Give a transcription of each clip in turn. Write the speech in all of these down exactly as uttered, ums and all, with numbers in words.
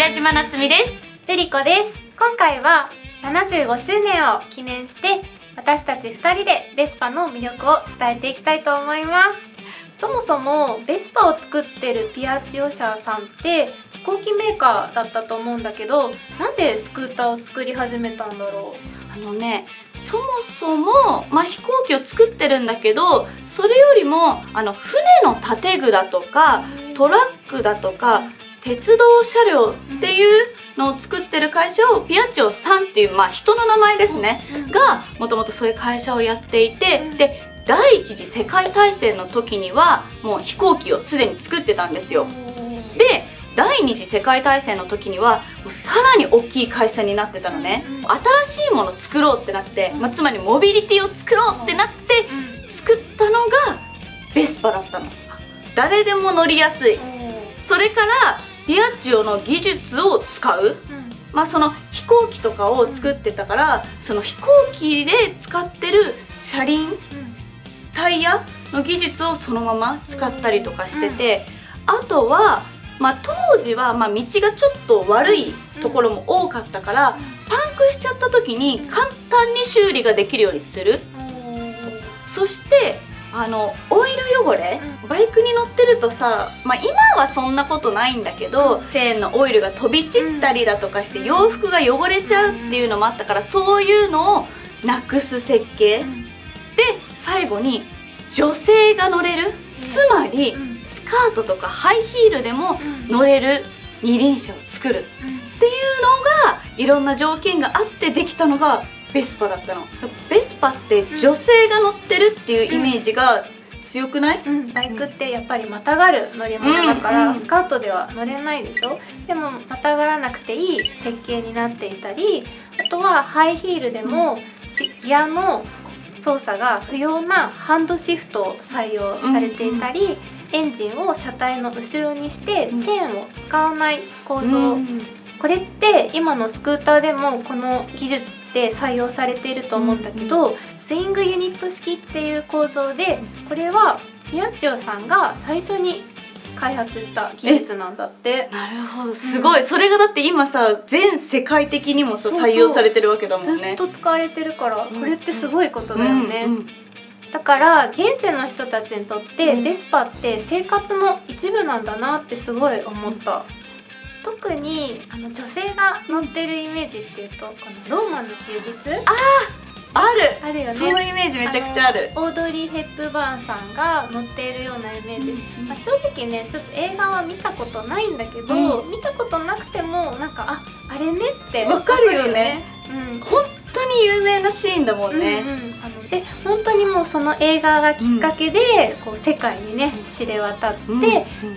寺島なつみです。 ルリコです。今回はななじゅうごしゅうねんを記念して私たちふたりでベスパの魅力を伝えていきたいと思います。そもそもベスパを作ってるピアチオ社さんって飛行機メーカーだったと思うんだけど、なんでスクーターを作り始めたんだろう。 あのね、そもそも、まあ、飛行機を作ってるんだけど、それよりもあの船の建具だとかトラックだとか鉄道車両っていうのを作ってる会社をピアチオさんっていう、まあ、人の名前ですね、がもともとそういう会社をやっていて、で第一次世界大戦の時にはもう飛行機をすでに作ってたんですよ。で第二次世界大戦の時にはもうさらに大きい会社になってたのね。新しいものを作ろうってなって、まあ、つまりモビリティを作ろうってなって作ったのがベスパだったの。誰でも乗りやすい。それからピアチオの技術を使う、まあその飛行機とかを作ってたから、その飛行機で使ってる車輪、タイヤの技術をそのまま使ったりとかしてて、あとはまあ当時はまあ道がちょっと悪いところも多かったから、パンクしちゃった時に簡単に修理ができるようにする。そしてあのオイル汚れ、バイクに乗ってるとさ、まあ、今はそんなことないんだけど、チェーンのオイルが飛び散ったりだとかして洋服が汚れちゃうっていうのもあったから、そういうのをなくす設計で、最後に女性が乗れる、つまりスカートとかハイヒールでも乗れる二輪車を作るっていうのが、いろんな条件があってできたのがベスパだったの。ベスパって女性が乗ってるっていうイメージが強くない？ うん、バイクってやっぱりまたがる乗り物だから、うん、スカートでは乗れないでしょ。でもまたがらなくていい設計になっていたり、あとはハイヒールでもギアの操作が不要なハンドシフトを採用されていたり、うん、エンジンを車体の後ろにしてチェーンを使わない構造、うん、これって今のスクーターでもこの技術って採用されていると思うんだけど、うん、スイングユニット式っていう構造で、これはピアチオさんが最初に開発した技術なんだって。 なるほど、すごい、うん、それがだって今さ全世界的にもさ採用されてるわけだもんね。 ずっと使われてるから、これってすごいことだよね。うんうん、だから現地の人たちにとってベスパって生活の一部なんだなってすごい思った。特にあの女性が乗ってるイメージっていうと、このローマの休日、 ああるあるよね。 そういうイメージめちゃくちゃある。 オードリー・ヘップバーンさんが乗っているようなイメージ、うん、まあ、正直ねちょっと映画は見たことないんだけど、うん、見たことなくてもなんかああれねってわかるよね。 うん、 本当に有名なシーンだもんね。 うんうん、あので本当にもうその映画がきっかけで、うん、こう世界にね知れ渡って、うんうん、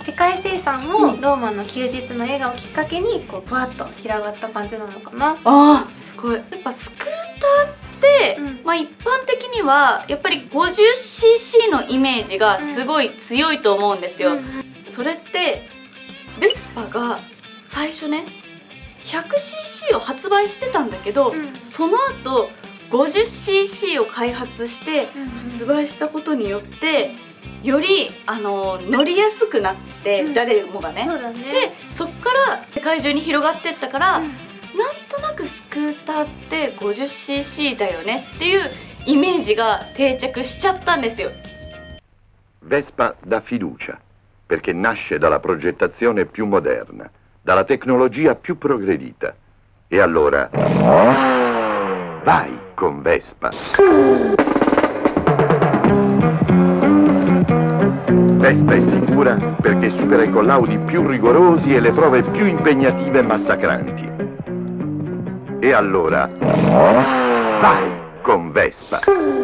世界生産もローマの休日の映画をきっかけにこうぶわっと広がった感じなのかな。 あーすごい。やっぱスクーターって、うん、まあ一般的にはやっぱり ごじゅっシーシー のイメージがすごい強いと思うんですよ。うんうん、それってベスパが最初ね ひゃくシーシー を発売してたんだけど、うん、その後 ごじゅっシーシー を開発して発売したことによってよりあの乗りやすくなって、うん、誰もがね。 そうだね。 でそっから世界中に広がってったから、うん、なんとなくスクーターって ごじゅっシーシー だよねっていうイメージが定着しちゃったんですよ。 Vespa dà fiducia perché nasce dalla progettazione più moderna, dalla tecnologia più progredita. E allora vai con Vespa. Vespa è sicura perché supera i collaudi più rigorosi e le prove più impegnative e massacranti. E allora vai con Vespa.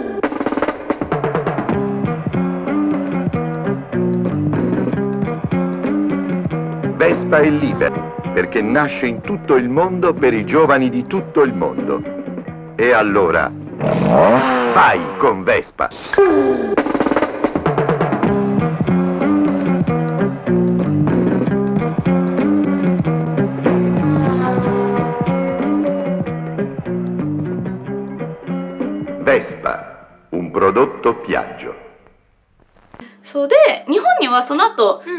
Vespa è libera perché nasce in tutto il mondo per i giovani di tutto il mondo. E allora vai con Vespa. Vespa, un prodotto Piaggio. そうで日本にはその後、うん、せんきゅ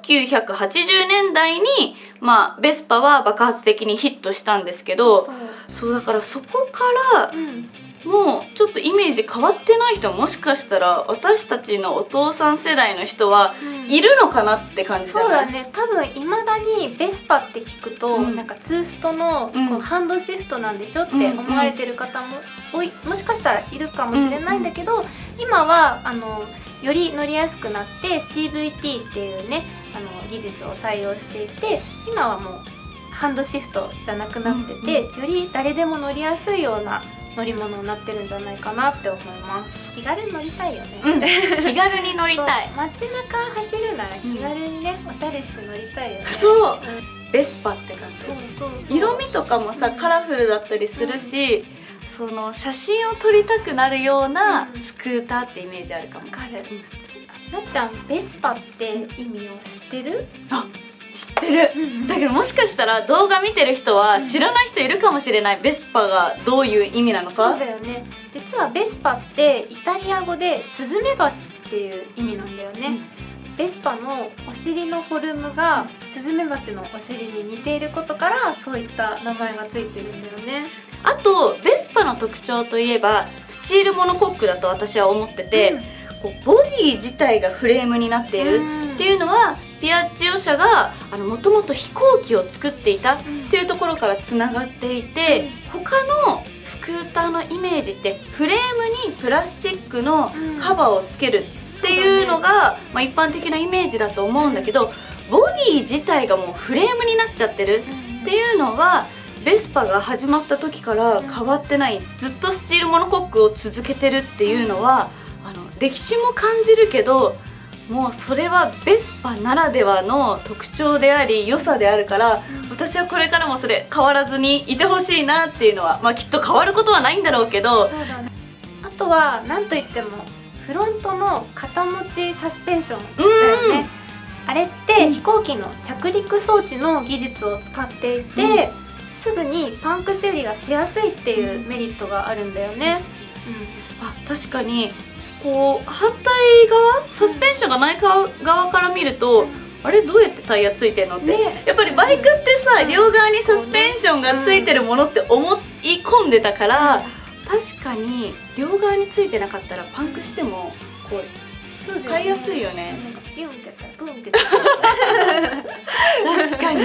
きゅうひゃくはちじゅうねんだいに、まあ、ベスパは爆発的にヒットしたんですけど、 そうそうだからそこからうんもうちょっとイメージ変わってない人はもしかしたら私たちのお父さん世代の人はうんいるのかなって感じじゃそうない？ だね、多分いまだにベスパって聞くと、 うんなんかツーストのうんこうハンドシフトなんでしょって思われてる方も多い、もしかしたらいるかもしれないんだけど、今はあのより乗りやすくなって シーブイティー っていうねあの技術を採用していて、今はもうハンドシフトじゃなくなってて、より誰でも乗りやすいような乗り物になってるんじゃないかなって思います。気軽に乗りたいよね、 うん、気軽に乗りたい。 そう街中走るなら気軽にね、うん、おしゃれして乗りたいよね。 そう、 うん、 ベスパって感じ。 そうそうそう、 色味とかもさ、カラフルだったりするし、その写真を撮りたくなるようなスクーターってイメージあるかも。 わかる。普通なっちゃんベスパって意味を知ってる？ あ、知ってる、 うんうん、 だけどもしかしたら動画見てる人は知らない人いるかもしれない、ベスパがどういう意味なのか。 そうだよね。実はベスパってイタリア語でスズメバチっていう意味なんだよね、うん、ベスパのお尻のフォルムがスズメバチのお尻に似ていることからそういった名前がついてるんだよね。 あとベスパの特徴といえばスチールモノコックだと私は思ってて、うん、こうボディ自体がフレームになっているっていうのは、ピアッチオ社がもともと飛行機を作っていたっていうところからつながっていて、うん、他のスクーターのイメージってフレームにプラスチックのカバーをつけるっていうのが、うん、まあ、一般的なイメージだと思うんだけど、ボディ自体がもうフレームになっちゃってるっていうのはベスパが始まった時から変わってない、ずっとスチールモノコックを続けてるっていうのはあの歴史も感じるけど、もうそれはベスパならではの特徴であり良さであるから、うん、私はこれからもそれ変わらずにいてほしいなっていうのは、まあきっと変わることはないんだろうけど、 そうだね、あとは何といってもフロントの肩持ちサスペンションだよね。あれって飛行機の着陸装置の技術を使っていて、うん、すぐにパンク修理がしやすいっていうメリットがあるんだよね、 うん、あ、確かにこう反対側サスペンションがない側から見ると、あれどうやってタイヤついてんのって、ね、やっぱりバイクってさ、うん、両側にサスペンションがついてるものって思い込んでたから、うん、確かに両側についてなかったらパンクしてもこう買いやすいよね。 なんかビュンってやったらブンってやったら確かに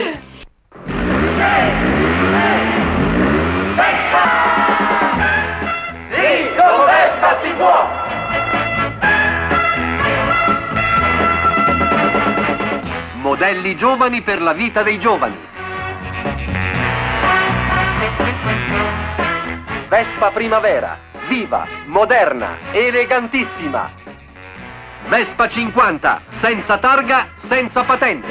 Modelli giovani per la vita dei giovani. Vespa Primavera, viva, moderna, elegantissima. Vespa cinquanta, senza targa, senza patente.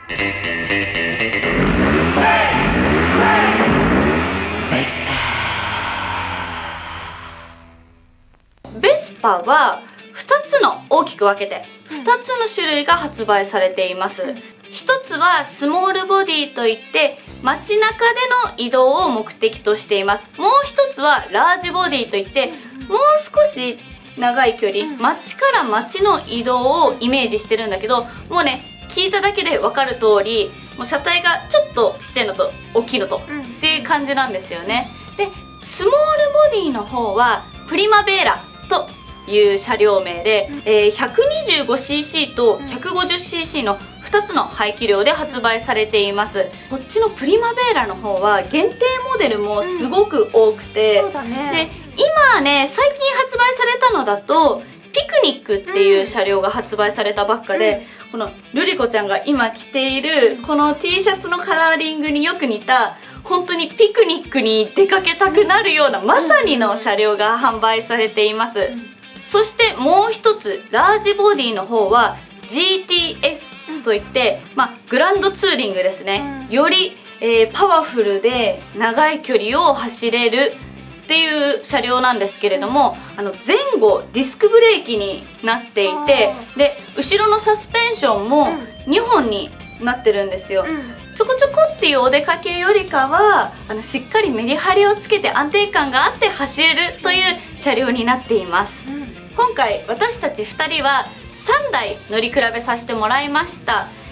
Vespa はふたつの大きく分けてふたつの種類が発売されています。ひとつはスモールボディといって街中での移動を目的としています。もうひとつはラージボディといってもう少し長い距離、街から街の移動をイメージしてるんだけど、もうね聞いただけで分かる通り、もう車体がちょっとちっちゃいのと大きいのとっていう感じなんですよね。でスモールボディの方はプリマベーラという車両名で、えー、ひゃくにじゅうごシーシー と ひゃくごじゅうシーシー のふたつの排気量で発売されています。こっちのプリマベーラの方は限定モデルもすごく多くて、 そうだね、 で今ね最近発売されたのだとピクニックっていう車両が発売されたばっかで、うん、このルリコちゃんが今着ているこの T シャツのカラーリングによく似た本当にピクニックに出かけたくなるようなまさにの車両が販売されています。うん、そしてもう一つラージボディの方は ジーティーエス といって、まあ、グランドツーリングですね、うん、より、えー、パワフルで長い距離を走れるっていう車両なんですけれども、あの前後ディスクブレーキになっていて、で後ろのサスペンションもにほんになってるんですよ。うん、ちょこちょこっていうお出かけよりかはあのしっかりメリハリをつけて安定感があって走れるという車両になっています。うん、今回私たちふたりはさんだい乗り比べさせてもらいました。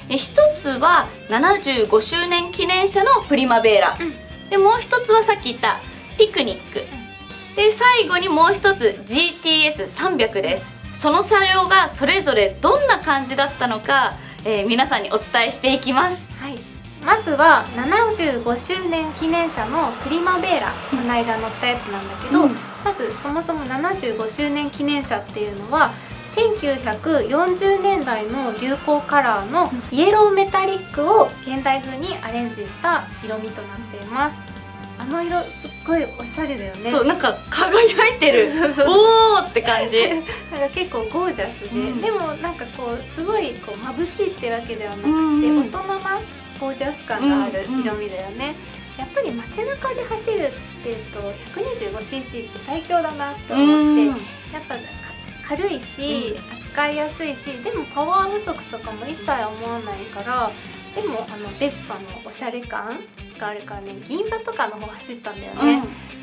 え一つはななじゅうごしゅうねん記念車のプリマベーラ、 うん、 でもう一つはさっき言ったピクニック、うん、で最後にもう一つ ジーティーエスさんびゃく です。その車両がそれぞれどんな感じだったのか、えー、皆さんにお伝えしていきます。 はい、まずはななじゅうごしゅうねん記念車のプリマベーラ、この間乗ったやつなんだけど、うん、まずそもそもななじゅうごしゅうねん記念車っていうのはせんきゅうひゃくよんじゅうねんだいの流行カラーのイエローメタリックを現代風にアレンジした色味となっています。あの色すっごいおしゃれだよね。 そう、なんか輝いてるそうそうおーって感じなんか結構ゴージャスで、うん、でもなんかこうすごいこう眩しいってわけではなくて、うんうん、大人なゴージャス感がある色味だよね、うんうん、やっぱり街中で走るっていうと ひゃくにじゅうごシーシー って最強だなと思って、うん、やっぱ軽いし、うん、扱いやすいし、でもパワー不足とかも一切思わないから、でもあのベスパのおしゃれ感があるからね、銀座とかの方走ったんだよね、うん、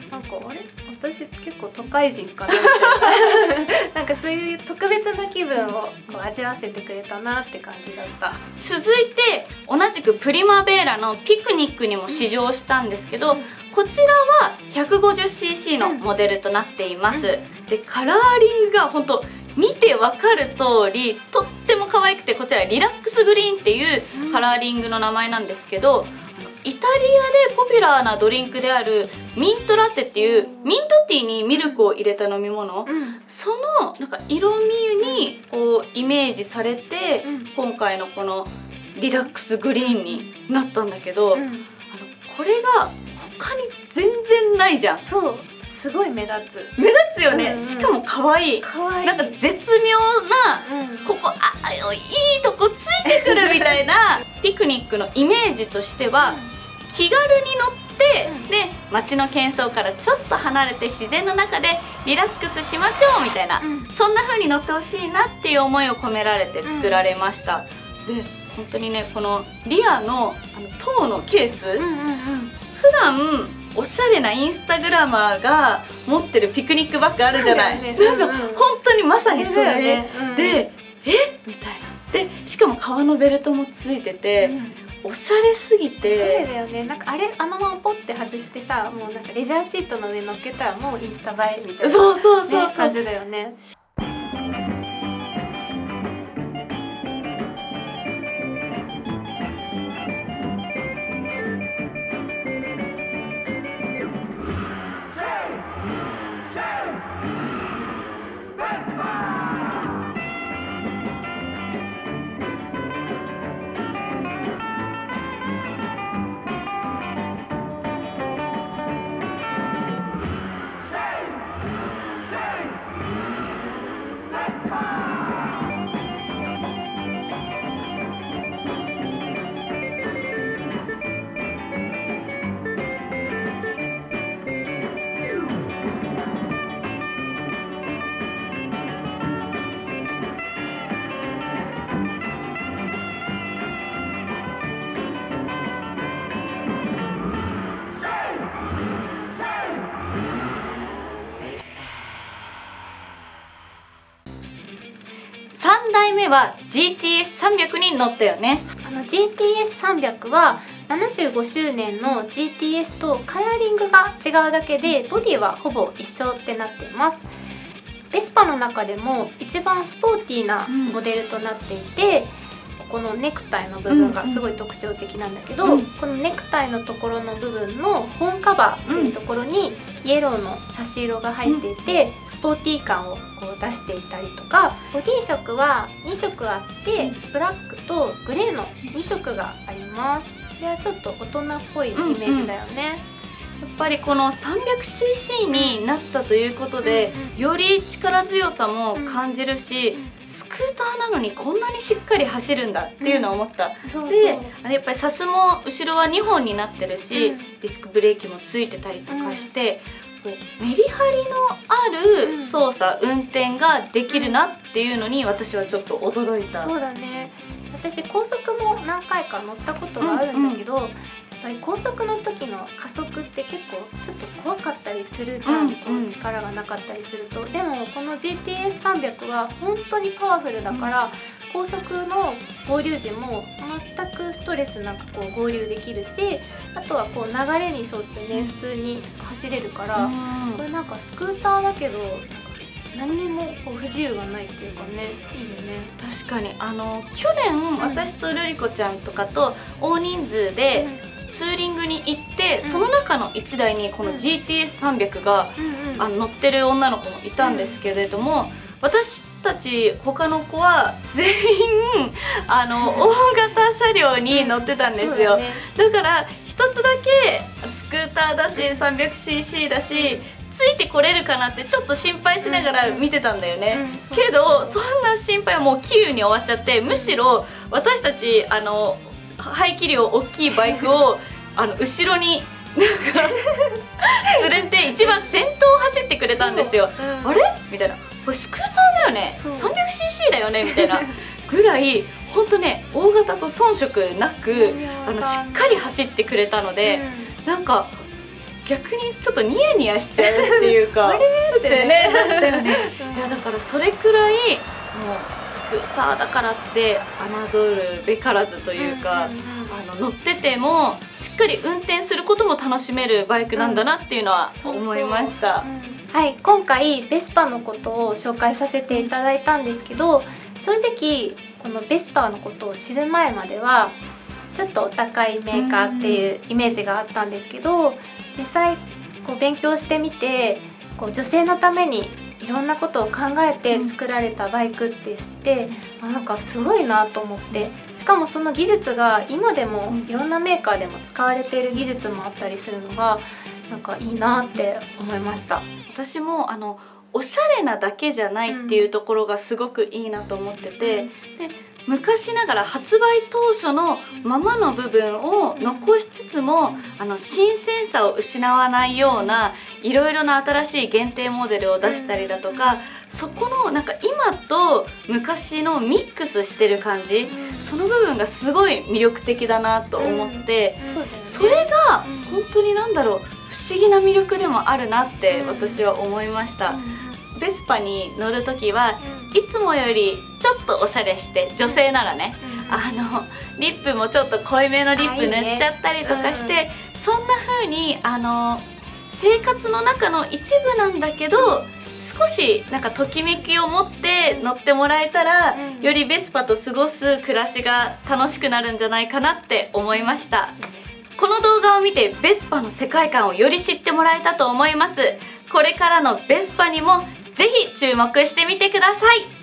なんかあれ私結構都会人かなみたいななんかそういう特別な気分をこう味わわせてくれたなって感じだった。 続いて同じくプリマベーラのピクニックにも試乗したんですけど、うん、こちらは ひゃくごじゅうシーシー のモデルとなっています、うん、でカラーリングが本当見てわかる通りとっても可愛くて、こちらリラックスグリーンっていうカラーリングの名前なんですけど、イタリアでポピュラーなドリンクであるミントラテっていうミントティーにミルクを入れた飲み物、うん、そのなんか色味にこうイメージされて、うん、今回のこのリラックスグリーンになったんだけど、うん、あのこれが他に全然ないじゃん。 そうすごい目立つ目立つよね、うんうん、しかも可愛い可愛いなんか絶妙な、うん、ここあいいとこついてくるみたいなピクニックのイメージとしては、うん、気軽に乗って、うん、で街の喧騒からちょっと離れて自然の中でリラックスしましょうみたいな、うん、そんな風に乗ってほしいなっていう思いを込められて作られました、うん、で本当にねこのリアのあの塔のケース、うんうんうん、普段おしゃれなインスタグラマーが持ってるピクニックバッグあるじゃない、ね、なんか本当にまさにそれ、ねうん、でえみたいなでしかも革のベルトもついてて、うん、おしゃれすぎておしゃれだよね。なんかあれあのままポッて外してさ、もうなんかレジャーシートの上に乗っけたらもうインスタ映えみたいな、 そうそうそうそう、 ね、感じだよね。 さんだいめは ジーティーエスさんびゃく に乗ったよね。 あの ジーティーエスさんびゃく はななじゅうごしゅうねんの ジーティーエス とカラーリングが違うだけでボディはほぼ一緒ってなっています。ベスパの中でも一番スポーティーなモデルとなっていて、うん、このネクタイの部分がすごい特徴的なんだけど、うんうん、このネクタイのところの部分の本カバーっていうところにイエローの差し色が入っていて、うん、スポーティー感をこう出していたりとか、ボディ色はにしょくあって、ブラックとグレーのにしょくがあります。これはちょっと大人っぽいイメージだよね。うんうん、 やっぱりこの さんびゃくシーシー になったということで、うん、より力強さも感じるし、うん、スクーターなのにこんなにしっかり走るんだっていうのを思った、うん、そうそうで、あれやっぱりサスも後ろはにほんになってるし、うん、ディスクブレーキもついてたりとかして、うん、こうメリハリのある操作、うん、運転ができるなっていうのに私はちょっと驚いた。 そうだね、私高速も何回か乗ったことがあるんだけど、うんうん、やっぱり高速の時の加速って結構ちょっと怖かったりするじゃん、 うんこう力がなかったりすると。でもこの ジーティーエスさんびゃく は本当にパワフルだから、高速の合流時も全くストレスなくこう合流できるし、あとはこう流れに沿ってね、普通に走れるから、これなんかスクーターだけど何にもこう不自由がないっていうかね、いいよね。 確かにあの去年、私とルリコちゃんとかと大人数でツーリングに行って、 うん、 その中のいちだいにこの ジーティーエスさんびゃく が、 うんうん、 あの乗ってる女の子もいたんですけれども、私たち他の子は全員あの大型車両に乗ってたんですよ。 そうだね。 だから一つだけスクーターだし さんびゃくシーシー だし、ついてこれるかなってちょっと心配しながら見てたんだよね、 うん、 けどそんな心配はもうキーウに終わっちゃって、むしろ私たちあの排気量大きいバイクをあの後ろになんか連れて一番先頭を走ってくれたんですよ。 うん、 あれみたいな、これスクーターだよね、 さんびゃくシーシー だよねみたいなぐらい本当ね、大型と遜色なくあのしっかり走ってくれたので、 うん、 なんか逆にちょっとニヤニヤしちゃうっていうかあれってね、 ねだったよね。 うん、 いやだからそれくらいもうスクーターだからって侮るべからずというか、 うんうんうん、 あの乗っててもしっかり運転することも楽しめるバイクなんだなっていうのは思いました。 はい、今回ベスパのことを紹介させていただいたんですけど、正直このベスパのことを知る前まではちょっとお高いメーカーっていうイメージがあったんですけど、実際こう勉強してみて、こう女性のためにいろんなことを考えて作られたバイクって知って、あ、なんかすごいなと思って、しかもその技術が今でもいろんなメーカーでも使われている技術もあったりするのがなんかいいなって思いました。 私もあのおしゃれなだけじゃないっていうところがすごくいいなと思ってて、うん、で昔ながら発売当初のままの部分を残しつつも、うん、あの新鮮さを失わないようないろいろな新しい限定モデルを出したりだとか、うん、そこのなんか今と昔のミックスしてる感じ、うん、その部分がすごい魅力的だなと思って、うんうん、それが本当になんだろう、不思議な魅力でもあるなって私は思いました。うん、ベスパに乗るときはいつもよりちょっとおしゃれして、女性ならね、うん、あのリップもちょっと濃いめのリップ塗っちゃったりとかして、いいね、うん、そんな風にあの生活の中の一部なんだけど少しなんかときめきを持って乗ってもらえたら、うん、よりベスパと過ごす暮らしが楽しくなるんじゃないかなって思いました。この動画を見てベスパの世界観をより知ってもらえたと思います。これからのベスパにもぜひ注目してみてください。